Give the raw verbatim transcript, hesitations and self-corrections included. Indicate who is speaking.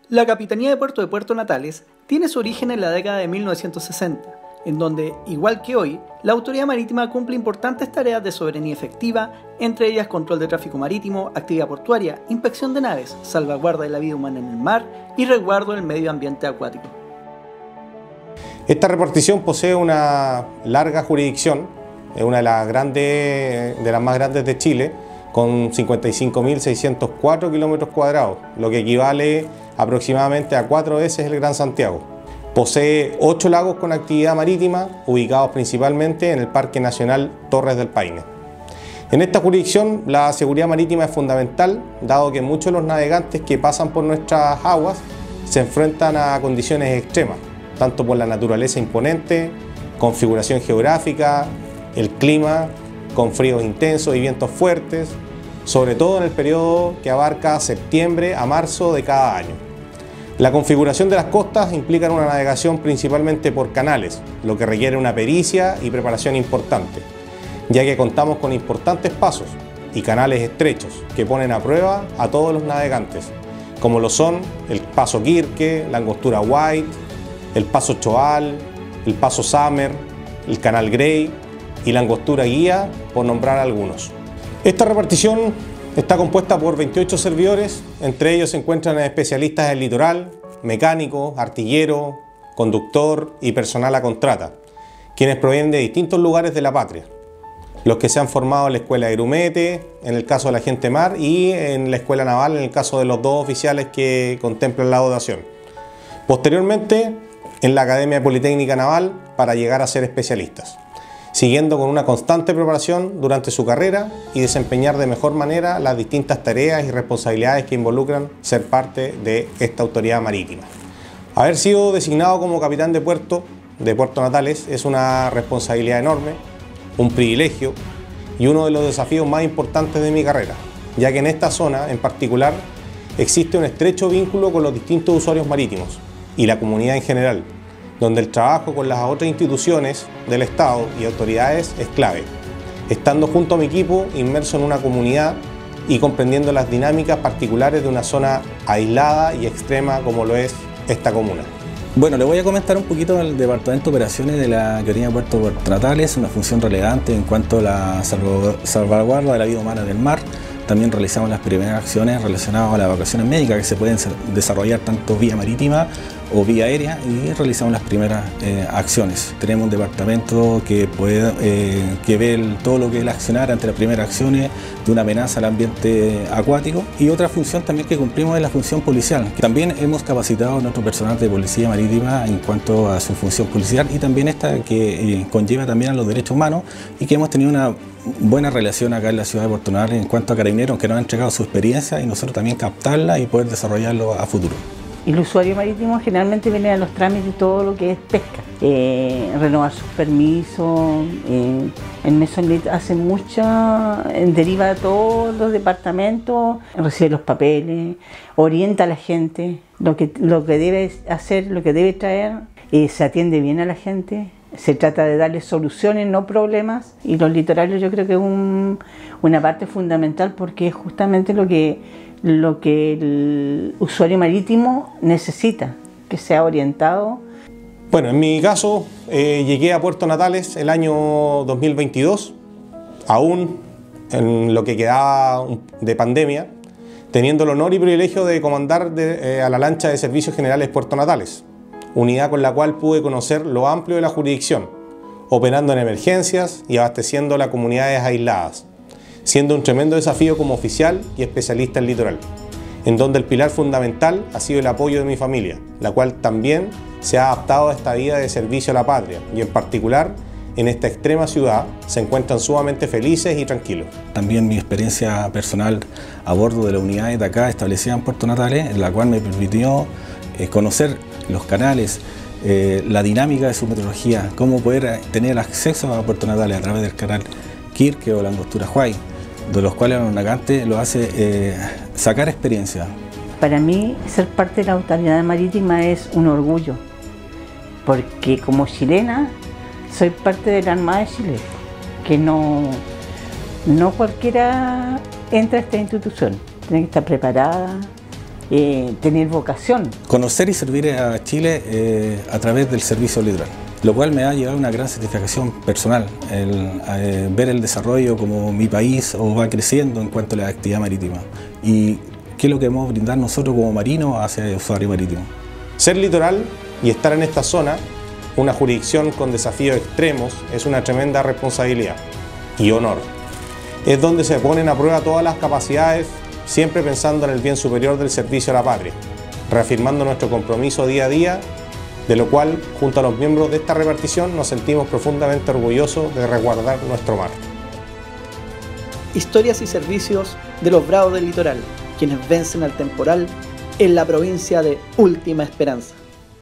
Speaker 1: La Capitanía de Puerto de Puerto Natales tiene su origen en la década de mil novecientos sesenta, en donde, igual que hoy, la autoridad marítima cumple importantes tareas de soberanía efectiva, entre ellas control de tráfico marítimo, actividad portuaria, inspección de naves, salvaguarda de la vida humana en el mar y resguardo del medio ambiente acuático.
Speaker 2: Esta repartición posee una larga jurisdicción, es una de las, grandes, de las más grandes de Chile, con cincuenta y cinco mil seiscientos cuatro kilómetros cuadrados, lo que equivale aproximadamente a cuatro veces el Gran Santiago. Posee ocho lagos con actividad marítima, ubicados principalmente en el Parque Nacional Torres del Paine. En esta jurisdicción la seguridad marítima es fundamental, dado que muchos de los navegantes que pasan por nuestras aguas se enfrentan a condiciones extremas, tanto por la naturaleza imponente, configuración geográfica, el clima, con fríos intensos y vientos fuertes, sobre todo en el periodo que abarca septiembre a marzo de cada año. La configuración de las costas implica una navegación principalmente por canales, lo que requiere una pericia y preparación importante, ya que contamos con importantes pasos y canales estrechos que ponen a prueba a todos los navegantes, como lo son el Paso Quirque, la Angostura White, el Paso Choal, el Paso Summer, el Canal Grey y la Angostura Guía, por nombrar algunos. Esta repartición está compuesta por veintiocho servidores, entre ellos se encuentran especialistas del litoral, mecánico, artillero, conductor y personal a contrata, quienes provienen de distintos lugares de la patria. Los que se han formado en la Escuela de Grumete, en el caso de la Gente Mar, y en la Escuela Naval, en el caso de los dos oficiales que contemplan la dotación. Posteriormente, en la Academia Politécnica Naval, para llegar a ser especialistas, siguiendo con una constante preparación durante su carrera y desempeñar de mejor manera las distintas tareas y responsabilidades que involucran ser parte de esta autoridad marítima. Haber sido designado como capitán de puerto de Puerto Natales es una responsabilidad enorme, un privilegio y uno de los desafíos más importantes de mi carrera, ya que en esta zona en particular existe un estrecho vínculo con los distintos usuarios marítimos y la comunidad en general, donde el trabajo con las otras instituciones del Estado y autoridades es clave, estando junto a mi equipo inmerso en una comunidad y comprendiendo las dinámicas particulares de una zona aislada y extrema como lo es esta comuna.
Speaker 3: Bueno, le voy a comentar un poquito del Departamento de Operaciones de la Capitanía de Puerto de Puerto Natales, una función relevante en cuanto a la salvaguarda de la vida humana en el mar. También realizamos las primeras acciones relacionadas a las evacuaciones médicas que se pueden desarrollar tanto vía marítima o vía aérea, y realizamos las primeras eh, acciones. Tenemos un departamento que, puede, eh, que ve el, todo lo que es el accionar ante las primeras acciones de una amenaza al ambiente acuático, y otra función también que cumplimos es la función policial. También hemos capacitado a nuestro personal de policía marítima en cuanto a su función policial, y también esta que eh, conlleva también a los derechos humanos, y que hemos tenido una buena relación acá en la ciudad de Puerto Natales en cuanto a carabineros que nos han entregado su experiencia y nosotros también captarla y poder desarrollarlo a futuro.
Speaker 4: El usuario marítimo generalmente viene a los trámites de todo lo que es pesca, eh, renovar sus permisos, eh, el Mesolit hace mucho, deriva a todos los departamentos, recibe los papeles, orienta a la gente, lo que, lo que debe hacer, lo que debe traer, eh, se atiende bien a la gente. Se trata de darle soluciones, no problemas, y los litorales yo creo que es un, una parte fundamental porque es justamente lo que, lo que el usuario marítimo necesita, que sea orientado.
Speaker 2: Bueno, en mi caso eh, llegué a Puerto Natales el año dos mil veintidós, aún en lo que quedaba de pandemia, teniendo el honor y privilegio de comandar de, eh, a la lancha de Servicios Generales Puerto Natales, unidad con la cual pude conocer lo amplio de la jurisdicción, operando en emergencias y abasteciendo las comunidades aisladas, siendo un tremendo desafío como oficial y especialista en litoral, en donde el pilar fundamental ha sido el apoyo de mi familia, la cual también se ha adaptado a esta vida de servicio a la patria, y en particular en esta extrema ciudad se encuentran sumamente felices y tranquilos. También
Speaker 3: mi experiencia personal a bordo de la unidad de acá establecida en Puerto Natales, en la cual me permitió eh, conocer los canales, eh, la dinámica de su meteorología, cómo poder tener acceso a Puerto Natales a través del canal Quirque o la Angostura White, de los cuales los navegantes lo hace eh, sacar experiencia.
Speaker 4: Para mí, ser parte de la autoridad marítima es un orgullo, porque como chilena soy parte de la Armada de Chile, que no, no cualquiera entra a esta institución, tiene que estar preparada, eh, tener vocación.
Speaker 3: Conocer y servir a Chile eh, a través del servicio litoral, lo cual me ha llevado a una gran satisfacción personal, el eh, ver el desarrollo como mi país o va creciendo en cuanto a la actividad marítima y qué es lo que debemos brindar nosotros como marinos hacia el usuario marítimo.
Speaker 2: Ser litoral y estar en esta zona, una jurisdicción con desafíos extremos, es una tremenda responsabilidad y honor. Es donde se ponen a prueba todas las capacidades, siempre pensando en el bien superior del servicio a la patria, reafirmando nuestro compromiso día a día, de lo cual, junto a los miembros de esta repartición, nos sentimos profundamente orgullosos de resguardar nuestro mar.
Speaker 1: Historias y servicios de los bravos del litoral, quienes vencen al temporal en la provincia de Última Esperanza.